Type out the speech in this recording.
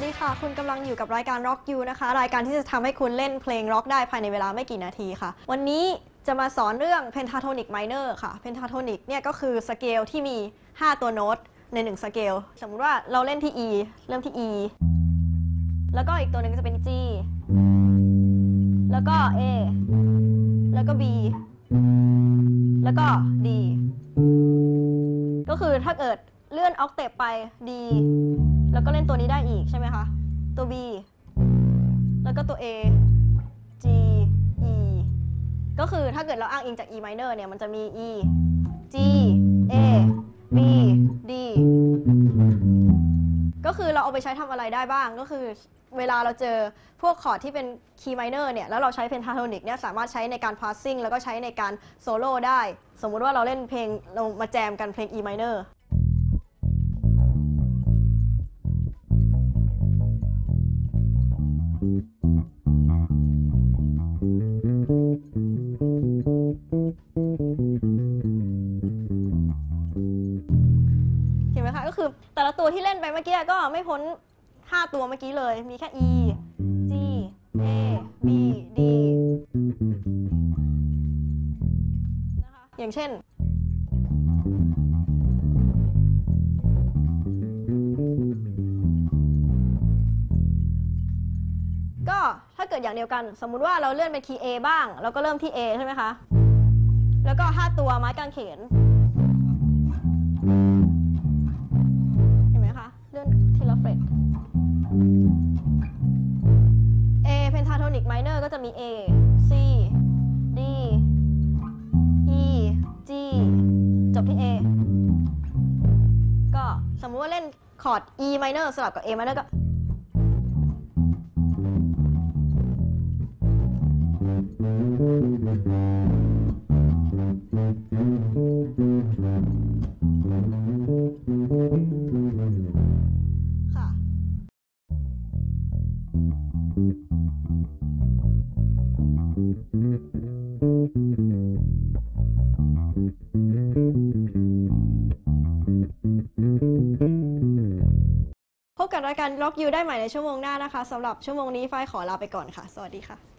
ดีค่ะคุณกำลังอยู่กับรายการ Rock You นะคะรายการที่จะทำให้คุณเล่นเพลงร็อกได้ภายในเวลาไม่กี่นาทีค่ะวันนี้จะมาสอนเรื่อง Pentatonic Minor ค่ะ Pentatonic เนี่ยก็คือสเกลที่มี5ตัวโน้ตใน1สเกลสมมุติว่าเราเล่นที่ E เริ่มที่ E แล้วก็อีกตัวหนึ่งจะเป็น G แล้วก็ A แล้วก็ B แล้วก็ D ก็คือถ้าเกิดเลื่อนออกเทปไป D แล้วก็เล่นตัวนี้ได้อีกใช่ไหมคะตัว B แล้วก็ตัว A G E ก็คือถ้าเกิดเราอ้างอิงจาก E minor เนี่ยมันจะมี E G A B D ก็คือเราเอาไปใช้ทำอะไรได้บ้างก็คือเวลาเราเจอพวกคอร์ดที่เป็น key minor เนี่ยแล้วเราใช้ pentatonic เนี่ยสามารถใช้ในการ passing แล้วก็ใช้ในการโซโล่ได้สมมุติว่าเราเล่นเพลงเรามาแจมกันเพลง E minorเห็นไหมคะก็คือแต่ละตัวที่เล่นไปเมื่อกี้ก็ไม่พ้น5ตัวเมื่อกี้เลยมีแค่ E G A B D นะคะอย่างเช่นก็ถ้าเกิดอย่างเดียวกันสมมุติว่าเราเลื่อนเป็นคีย์ A บ้างเราก็เริ่มที่ A ใช่ไหมคะแล้วก็5ตัวไม้กางเขนเห็นไหมคะเลื่อนทีละเฟรต A pentatonic minor ก็จะมี A C D E G จบที่ A ก็สมมุติว่าเล่นคอร์ด E minor สลับกับ A minor ก็ค่ะพบกับรายการ Rock You ได้ใหม่ในชั่วโมงหน้านะคะสำหรับชั่วโมงนี้ฝ้ายขอลาไปก่อนค่ะสวัสดีค่ะ